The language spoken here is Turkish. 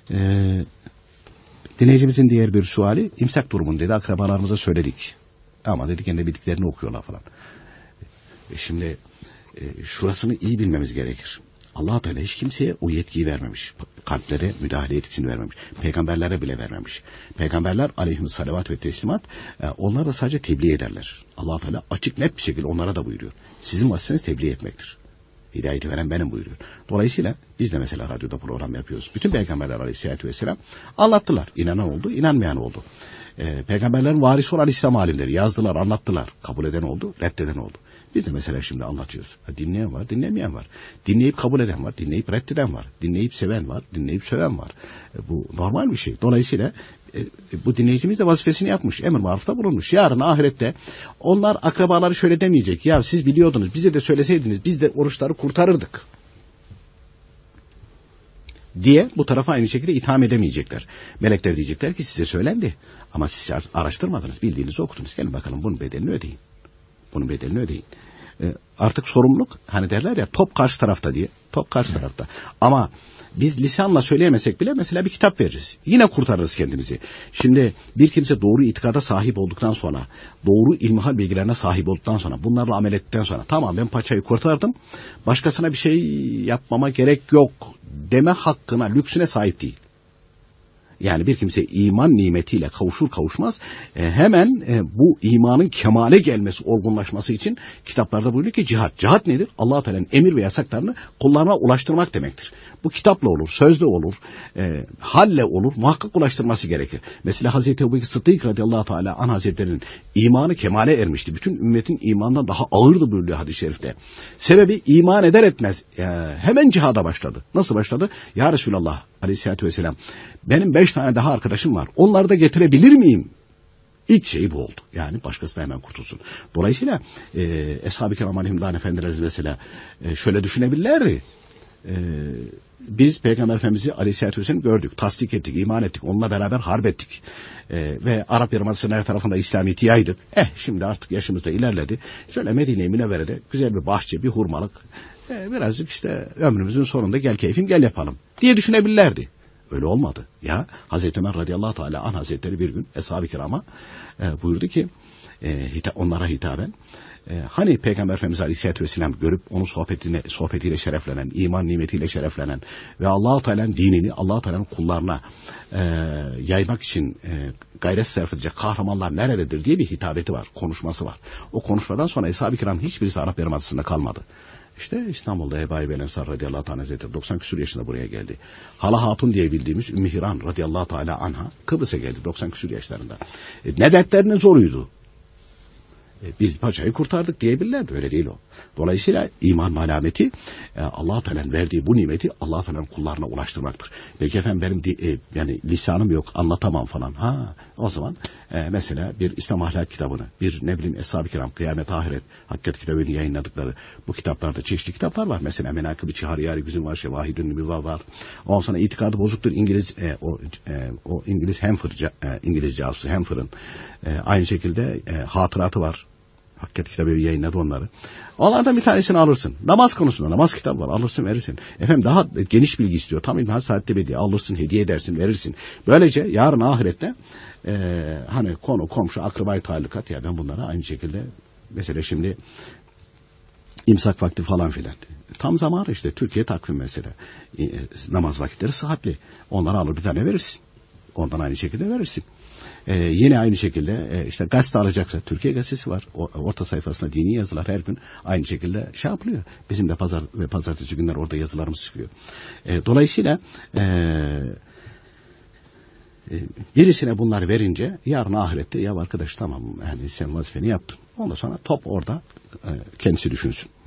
Dinleyicimizin diğer bir suali, imsak durumunu dedi, akrabalarımıza söyledik. Ama dedik kendi bildiklerini okuyorlar falan. Şimdi şurasını iyi bilmemiz gerekir. Allah-u Teala hiç kimseye o yetkiyi vermemiş. Kalplere müdahale yetkisini vermemiş. Peygamberlere bile vermemiş. Peygamberler aleyhissalavat ve teslimat, onlar da sadece tebliğ ederler. Allah-u Teala açık net bir şekilde onlara da buyuruyor. Sizin vazifeniz tebliğ etmektir. Hidayeti veren benim buyuruyor. Dolayısıyla biz de mesela radyoda program yapıyoruz. Bütün peygamberler aleyhissalatü vesselam anlattılar. İnanan oldu, inanmayan oldu. Peygamberlerin varisi olan İslam alimleri yazdılar, anlattılar. Kabul eden oldu, reddeden oldu. Biz de mesela şimdi anlatıyoruz. Dinleyen var, dinlemeyen var. Dinleyip kabul eden var, dinleyip reddeden var. Dinleyip seven var, dinleyip söven var. Bu normal bir şey. Dolayısıyla bu dinleyicimiz de vazifesini yapmış. Emir marufta bulunmuş. Yarın ahirette onlar akrabaları şöyle demeyecek. Ya siz biliyordunuz, bize de söyleseydiniz biz de oruçları kurtarırdık diye bu tarafa aynı şekilde itham edemeyecekler. Melekler diyecekler ki size söylendi. Ama siz araştırmadınız, bildiğinizi okudunuz. Gelin bakalım bunun bedelini ödeyin. Bunun bedelini ödeyin. Artık sorumluluk, hani derler ya, top karşı tarafta diye. Top karşı tarafta. Ama biz lisanla söyleyemesek bile mesela bir kitap veririz. Yine kurtarırız kendimizi. Şimdi bir kimse doğru itikada sahip olduktan sonra, doğru ilmihal bilgilerine sahip olduktan sonra, bunlarla amel ettikten sonra, tamam ben paçayı kurtardım, başkasına bir şey yapmama gerek yok deme hakkına, lüksüne sahip değil. Yani bir kimse iman nimetiyle kavuşur kavuşmaz hemen bu imanın kemale gelmesi, olgunlaşması için kitaplarda buyuruyor ki cihad. Cihad nedir? Allah-u Teala'nın emir ve yasaklarını kullarına ulaştırmak demektir. Bu kitapla olur, sözle olur, halle olur, muhakkak ulaştırması gerekir. Mesela Hazreti Ebubekir Sıddık radıyallahu teala anh hazretlerinin imanı kemale ermişti. Bütün ümmetin imandan daha ağırdı buyuruyor hadis-i şerifte. Sebebi iman eder etmez hemen cihada başladı. Nasıl başladı? Ya Resulallah aleyhissalatü vesselam, benim 5 tane daha arkadaşım var. Onları da getirebilir miyim? İlk şey bu oldu. Yani başkası da hemen kurtulsun. Dolayısıyla Eshab-ı Kiram aleyhimdâne efendilerimiz mesela şöyle düşünebilirlerdi. Biz Peygamber Efendimiz'i aleyhissalatü vesselam gördük, tasdik ettik, iman ettik, onunla beraber harp ettik. Ve Arap Yarımadası'nın her tarafında İslamiyet'i yaydık. Şimdi artık yaşımız da ilerledi. Şöyle Medine-i Münevvere'de güzel bir bahçe, bir hurmalık, birazcık işte ömrümüzün sonunda gel keyfim gel yapalım diye düşünebilirlerdi. Öyle olmadı. Ya Hazreti Ömer radıyallahu teala anh hazretleri bir gün Eshab-ı Kiram'a buyurdu ki onlara hitaben, hani Peygamber Efendimiz Aleyhisselatü Vesselam görüp onun sohbetiyle şereflenen, iman nimetiyle şereflenen ve Allah-u Teala'nın dinini, Allah-u Teala'nın kullarına yaymak için gayret sarf edecek kahramanlar nerededir diye bir hitabeti var, konuşması var. O konuşmadan sonra Eshab-ı Kiram hiçbirisi Arap Yarımadası'nda kalmadı. İşte İstanbul'da Ebu Eyyub el-Ensari radıyallahu teala hazretleri 90 küsur yaşında buraya geldi. Hala Hatun diye bildiğimiz Ümmü Hiran radıyallahu teala anha Kıbrıs'a geldi 90 küsur yaşlarında. Ne dertlerinin zoruydu. Biz paçayı kurtardık diyebilirlerdi. Öyle değil o. Dolayısıyla iman alameti Allah-u Teala'nın verdiği bu nimeti Allah-u Teala'nın kullarına ulaştırmaktır. Peki efendim benim yani lisanım yok, anlatamam falan. O zaman mesela bir İslam ahlak kitabını, bir ne bileyim Eshab-ı Kiram, Kıyamet Ahiret, Hakikat kitabını yayınladıkları bu kitaplarda çeşitli kitaplar var. Mesela Menakıb-ı Çihariyari Güzün var, Şevahidün Nübüvva var. Ondan sonra itikadı bozuktur o İngiliz Hamfer, İngiliz casusu Hamfer'ın aynı şekilde hatıratı var. Hakikat kitabı yayınladı onları. Onlardan bir tanesini alırsın. Namaz konusunda namaz kitabı var. Alırsın verirsin. Efendim daha geniş bilgi istiyor. Tam İlmihal Saadet'te belli. Alırsın, hediye edersin, verirsin. Böylece yarın ahirette hani konu, komşu, akrabayı talukat ya ben bunlara aynı şekilde mesela şimdi imsak vakti falan filan. Tam zamanı işte Türkiye takvim mesela. Namaz vakitleri saatli. Onları alır bir tane verirsin. Ondan aynı şekilde verirsin. Yine aynı şekilde işte gazete alacaksa Türkiye gazetesi var. Orta sayfasında dini yazılar her gün aynı şekilde şey yapılıyor. Bizim de pazar ve pazartesi günler orada yazılarımız çıkıyor. Dolayısıyla birisine bunları verince yarın ahirette ya arkadaş tamam yani sen vazifeni yaptın. Ondan sonra top orada kendisi düşünsün.